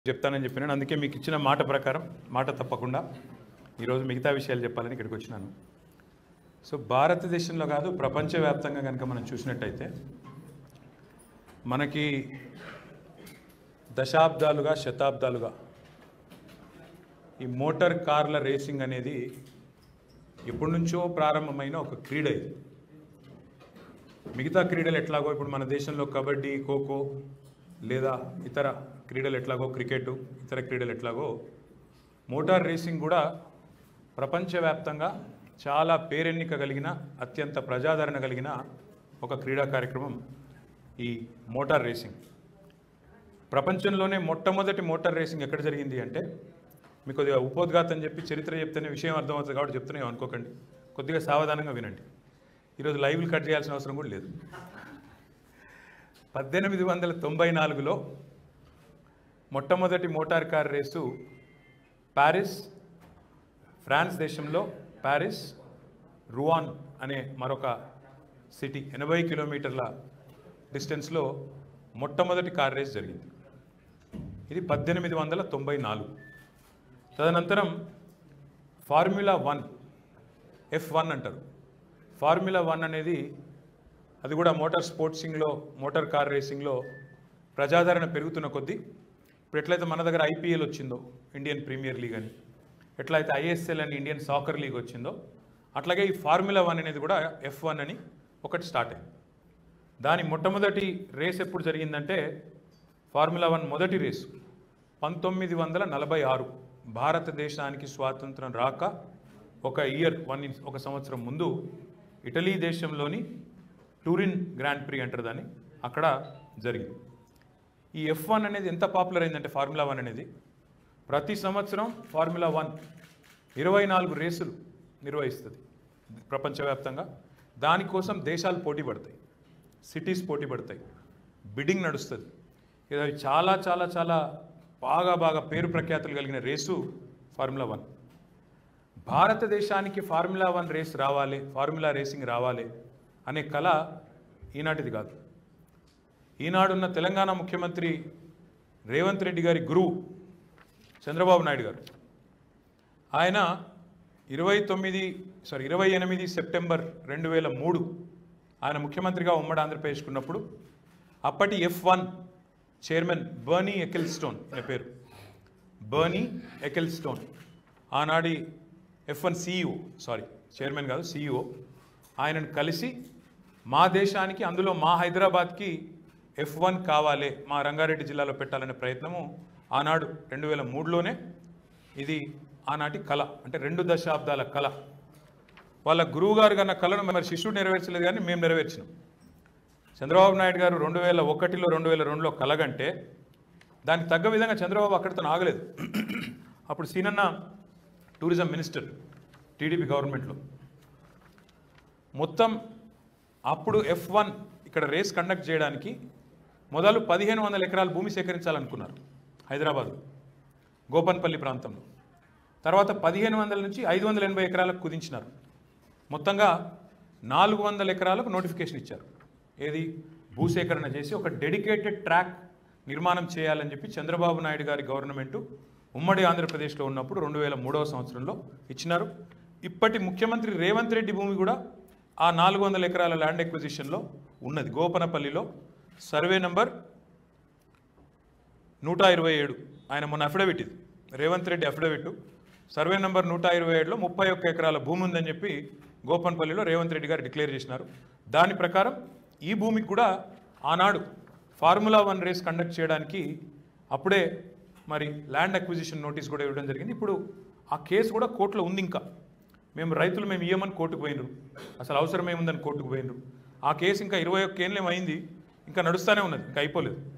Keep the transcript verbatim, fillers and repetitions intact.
చెప్తానని చెప్పినాను. అందుకే మీకు ఇచ్చిన మాట ప్రకారం మాట తప్పకుండా ఈరోజు మిగతా విషయాలు చెప్పాలని ఇక్కడికి వచ్చినాను. సో భారతదేశంలో కాదు ప్రపంచవ్యాప్తంగా కనుక మనం చూసినట్టయితే మనకి దశాబ్దాలుగా శతాబ్దాలుగా ఈ మోటార్ కార్ల రేసింగ్ అనేది ఎప్పటి నుంచో ప్రారంభమైన ఒక క్రీడ. ఇది మిగతా క్రీడలు ఎట్లాగో ఇప్పుడు మన దేశంలో కబడ్డీ, ఖోఖో లేదా ఇతర క్రీడలు ఎట్లాగో క్రికెట్, ఇతర క్రీడలు ఎట్లాగో మోటార్ రేసింగ్ కూడా ప్రపంచవ్యాప్తంగా చాలా పేరెన్నిక కలిగిన అత్యంత ప్రజాదరణ కలిగిన ఒక క్రీడా కార్యక్రమం ఈ మోటార్ రేసింగ్. ప్రపంచంలోనే మొట్టమొదటి మోటార్ రేసింగ్ ఎక్కడ జరిగింది అంటే, మీకు కొద్దిగా ఉపోద్ఘాతం చెప్పి చరిత్ర చెప్తేనే విషయం అర్థమవుతుంది కాబట్టి చెప్తున్నాయి అనుకోకండి, కొద్దిగా సావధానంగా వినండి. ఈరోజు లైవ్లు కట్ చేయాల్సిన అవసరం కూడా లేదు. పద్దెనిమిది వందల తొంభై నాలుగులో మొట్టమొదటి motor car race Paris, France దేశంలో ప్యారిస్, రువాన్ అనే మరొక సిటీ ఎనభై కిలోమీటర్ల డిస్టెన్స్లో మొట్టమొదటి కార్ రేస్ జరిగింది. ఇది పద్దెనిమిది వందల తొంభై నాలుగు. తదనంతరం ఫార్ములా వన్, ఎఫ్ వన్ అంటారు. ఫార్ములా వన్ అనేది అది కూడా మోటార్ స్పోర్ట్సింగ్లో, మోటార్ కార్ రేసింగ్లో ప్రజాదరణ పెరుగుతున్న కొద్దీ ఇప్పుడు ఎట్లయితే మన దగ్గర ఐపీఎల్ వచ్చిందో, ఇండియన్ ప్రీమియర్ లీగ్ అని, ఎట్లయితే ఐఎస్ఎల్ అని ఇండియన్ సాకర్ లీగ్ వచ్చిందో, అట్లాగే ఈ ఫార్ములా వన్ అనేది కూడా ఎఫ్ వన్ అని ఒకటి స్టార్ట్ అయింది. దాని మొట్టమొదటి రేస్ ఎప్పుడు జరిగిందంటే, ఫార్ములా వన్ మొదటి రేసు పంతొమ్మిది వందల నలభై ఆరు భారతదేశానికి స్వాతంత్రం రాక ఒక ఇయర్ వన్ ఒక సంవత్సరం ముందు ఇటలీ దేశంలోని టూరిన్ గ్రాండ్ ప్రీ అంటారు దాన్ని, అక్కడ జరిగింది. ఈ ఎఫ్ వన్ అనేది ఎంత పాపులర్ అయిందంటే, ఫార్ములా వన్ అనేది ప్రతి సంవత్సరం ఫార్ములా వన్ ఇరవై నాలుగు రేసులు నిర్వహిస్తుంది ప్రపంచవ్యాప్తంగా. దానికోసం దేశాలు పోటీ పడతాయి, సిటీస్ పోటీ పడతాయి, బిడ్డింగ్ నడుస్తుంది. ఇది చాలా చాలా చాలా బాగా బాగా పేరు ప్రఖ్యాతులు కలిగిన రేసు ఫార్ములా వన్. భారతదేశానికి ఫార్ములా వన్ రేస్ రావాలి, ఫార్ములా రేసింగ్ రావాలి అనే కళ ఈనాటిది కాదు. ఈనాడున్న తెలంగాణ ముఖ్యమంత్రి రేవంత్ రెడ్డి గారి గురువు చంద్రబాబు నాయుడు గారు, ఆయన ఇరవై తొమ్మిది సారీ ఇరవై ఎనిమిది సెప్టెంబర్ రెండు వేల మూడు ఆయన ముఖ్యమంత్రిగా ఉమ్మడి ఆంధ్రప్రదేశ్కు ఉన్నప్పుడు అప్పటి F one chairman Bernie Ecclestone అనే పేరు, బర్నీ ఎకిల్స్టోన్, ఆనాడి F one CEO, sorry chairman కాదు సిఇఓ, ఆయనను కలిసి మా దేశానికి, అందులో మా హైదరాబాద్కి ఎఫ్ వన్ కావాలి, మా రంగారెడ్డి జిల్లాలో పెట్టాలనే ప్రయత్నము ఆనాడు రెండు వేల మూడులోనే, ఇది ఆనాటి కళ, అంటే రెండు దశాబ్దాల కళ. వాళ్ళ గురువుగారు కన్నా కళను మరి శిష్యుడు నెరవేర్చలేదు, కానీ మేము నెరవేర్చినాం. చంద్రబాబు నాయుడు గారు రెండు వేల ఒకటిలో రెండు వేల రెండులో కలగంటే దానికి తగ్గ విధంగా చంద్రబాబు అక్కడితో ఆగలేదు. అప్పుడు సీనన్న టూరిజం మినిస్టర్ టీడీపీ గవర్నమెంట్లో. మొత్తం అప్పుడు ఎఫ్ వన్ ఇక్కడ రేస్ కండక్ట్ చేయడానికి మొదలు పదిహేను వందల ఎకరాల భూమి సేకరించాలనుకున్నారు హైదరాబాద్ గోపన్పల్లి ప్రాంతంలో. తర్వాత పదిహేను వందల నుంచి ఐదు వందల ఎనభై ఎకరాలకు కుదించినారు. మొత్తంగా నాలుగు వందల ఎకరాలకు నోటిఫికేషన్ ఇచ్చారు. ఏది భూసేకరణ చేసి ఒక డెడికేటెడ్ ట్రాక్ నిర్మాణం చేయాలని చెప్పి చంద్రబాబు నాయుడు గారి గవర్నమెంటు ఉమ్మడి ఆంధ్రప్రదేశ్లో ఉన్నప్పుడు రెండు వేల మూడవ సంవత్సరంలో ఇచ్చినారు. ఇప్పటి ముఖ్యమంత్రి రేవంత్ రెడ్డి భూమి కూడా ఆ నాలుగు వందల ఎకరాల ల్యాండ్ ఎక్విజిషన్లో ఉన్నది. గోపనపల్లిలో సర్వే నంబర్ నూట ఇరవై ఏడు ఆయన మొన్న అఫిడవిట్, ఇది Revanth Reddy affidavit, survey number నూట ఇరవై ఏడులో ముప్పై ఒక్క ఎకరాల భూమి ఉందని చెప్పి గోపన్పల్లిలో రేవంత్ రెడ్డి గారు డిక్లేర్ చేసినారు. దాని ప్రకారం ఈ భూమికి కూడా ఆనాడు ఫార్ములా వన్ రేస్ కండక్ట్ చేయడానికి అప్పుడే మరి ల్యాండ్ అక్విజిషన్ నోటీస్ కూడా ఇవ్వడం జరిగింది. ఇప్పుడు ఆ కేసు కూడా కోర్టులో ఉంది. ఇంకా మేము రైతులు మేము ఇయ్యమని కోర్టుకు పోయినరు, అసలు అవసరం ఏముందని కోర్టుకు పోయినరు. ఆ కేసు ఇంకా ఇరవై ఒక్క ఏళ్ళేమైంది, ఇంకా నడుస్తూనే ఉన్నది, ఇంకా అయిపోలేదు.